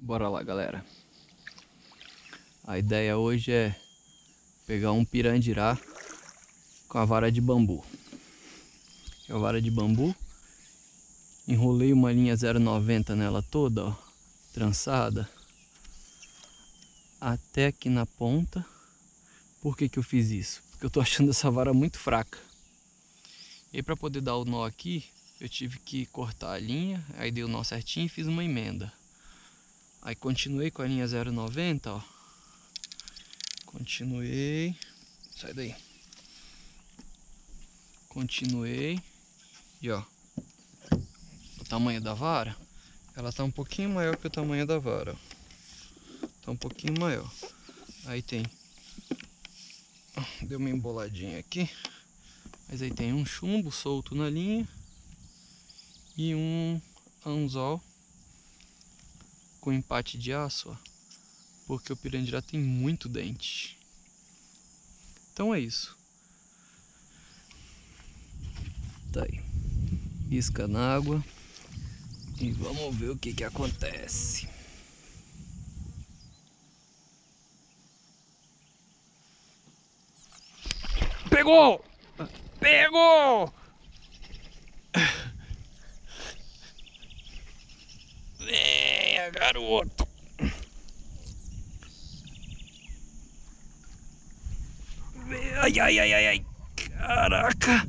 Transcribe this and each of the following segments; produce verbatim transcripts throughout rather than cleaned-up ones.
Bora lá, galera. A ideia hoje é pegar um pirandirá com a vara de bambu. A vara de bambu, enrolei uma linha zero noventa nela toda, ó, trançada, até aqui na ponta. Por que que eu fiz isso? Porque eu tô achando essa vara muito fraca. E aí, para poder dar o nó aqui, eu tive que cortar a linha, aí dei o nó certinho e fiz uma emenda. Aí continuei com a linha zero noventa, ó. Continuei. Sai daí. Continuei. E ó, o tamanho da vara, ela tá um pouquinho maior que o tamanho da vara, ó. Tá um pouquinho maior. Aí tem, deu uma emboladinha aqui, mas aí tem um chumbo solto na linha e um anzol com empate de aço, ó, porque o pirandirá tem muito dente. Então é isso. Tá aí, isca na água e vamos ver o que que acontece. Pegou! Pegou! Venha, garoto! Ai, ai, ai, ai, ai! Caraca!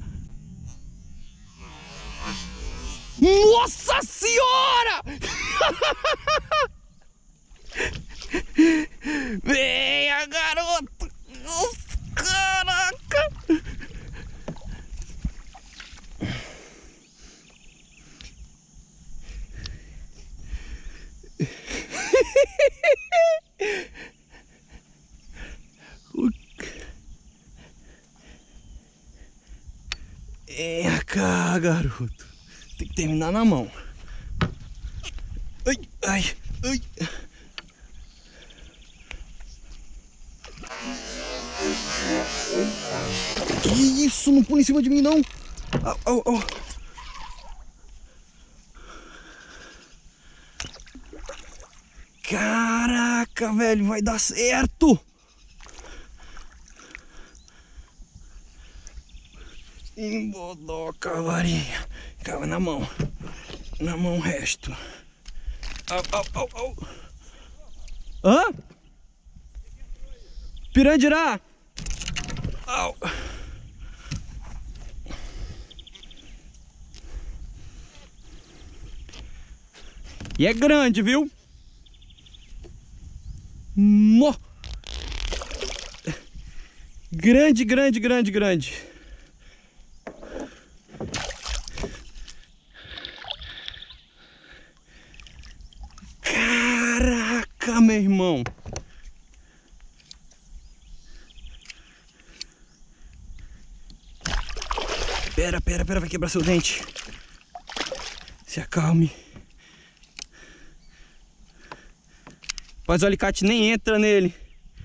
Nossa Senhora! Venha, garoto! Nossa, caraca! Venha cá, garoto. Tem que terminar na mão. Ai, ai, ai. Que isso? Não pula em cima de mim, não. Au, au, au. Caraca, velho, vai dar certo. Embodoca a varinha. Calma, na mão. Na mão o resto. Au, au, au, au. Hã? Pirandirá. Au. E é grande, viu? Mo. Grande, grande, grande, grande. Caraca, meu irmão. Pera, pera, pera, vai quebrar seu dente. Se acalme. Mas o alicate nem entra nele.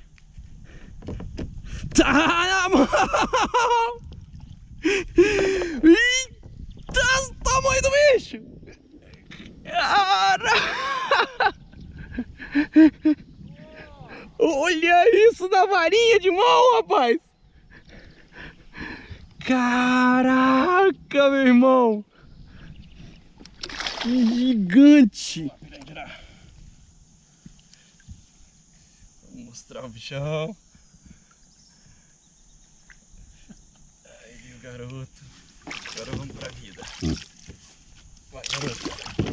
Tá na mão! Eita, o tamanho do bicho! Cara! Olha isso na varinha de mão, rapaz! Caraca, meu irmão! Que gigante! Vou mostrar o bichão. Aí, o garoto. Agora vamos pra vida. Vai, garoto.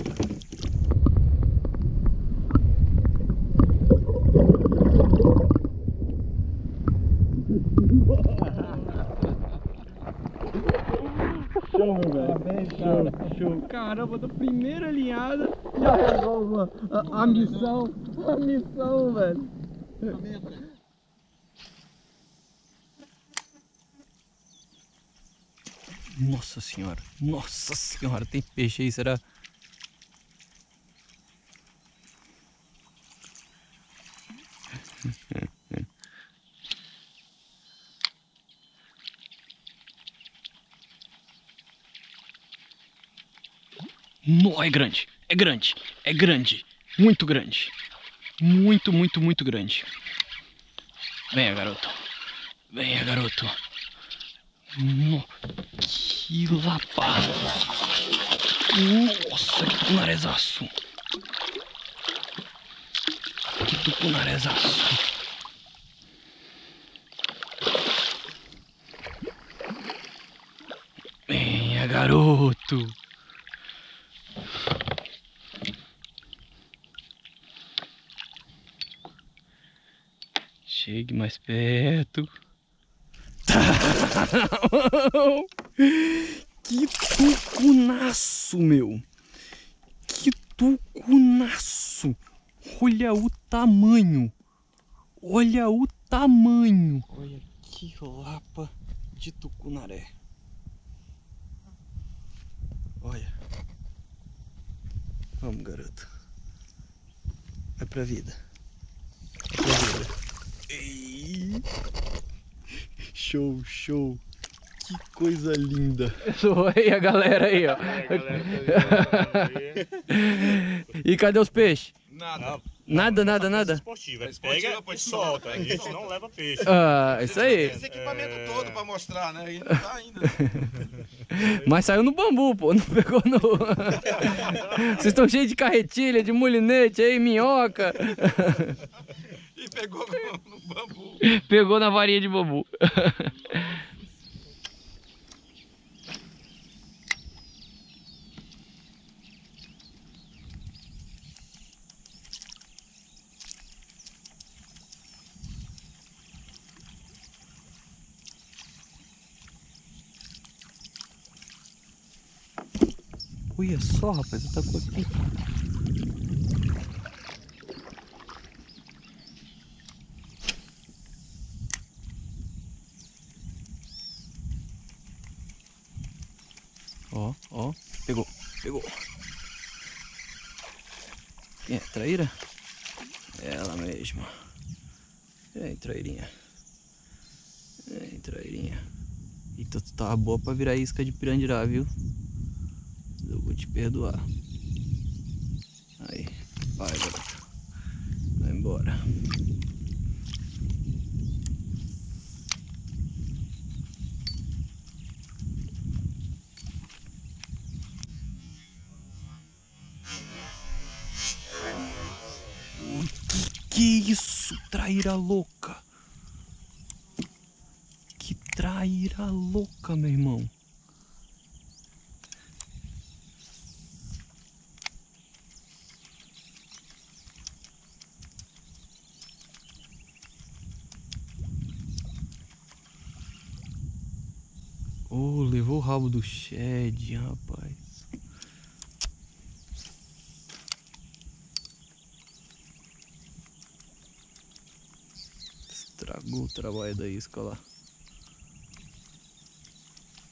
Show, velho. Show, show. Caramba, da primeira alinhada já resolve a, a missão. A missão, velho. Nossa senhora. Nossa senhora, tem peixe aí, será? Não, é grande, é grande, é grande, muito grande. Muito, muito, muito grande. Venha, garoto. Venha, garoto. No... Que lapa. Nossa, que tucunarezaço. Que tucunarezaço. Venha, garoto. Chegue mais perto. Que tucunaço, meu. Que tucunaço. Olha o tamanho. Olha o tamanho. Olha que lapa de tucunaré. Olha. Vamos, garoto. Vai pra vida. Vai pra vida. Ei. Show, show. Que coisa linda. Oi, a galera aí, ó. E cadê os peixes? Nada. Nada, nada, nada. Esportiva. Pega e solta. A gente não leva peixe. Ah, isso aí. Esse equipamento é... todo pra mostrar, né? E não tá ainda. Mas saiu no bambu, pô. Não pegou no... Vocês estão cheios de carretilha, de mulinete aí, minhoca. E pegou no, no bambu. Pegou na varinha de bambu. Olha só, rapaz, atacou aqui. Ó, ó, pegou, pegou. Quem é? Traíra? Ela mesma. Vem, traírinha. Vem, traírinha. Eita, tu tava boa pra virar isca de pirandirá, viu? Eu vou te perdoar. Aí, vai, garoto. Vai embora. Que que isso, traíra louca? Que traíra louca, meu irmão. Oh, levou o rabo do shed, rapaz. Estragou o trabalho da isca lá.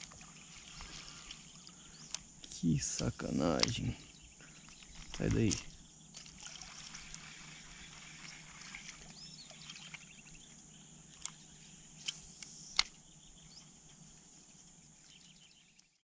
Que sacanagem. Sai daí.